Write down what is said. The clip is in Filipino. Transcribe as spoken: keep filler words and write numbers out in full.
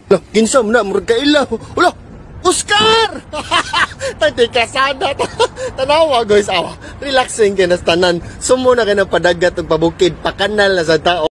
Lah, kinsa mo na, murag kaila. Wala, Oscar! Tati kasada. Tanawa, guys. Awa, relaxing kayo na tanan. Sumo na kayo ng padagat ng pabukid. Pakanal na sa tao.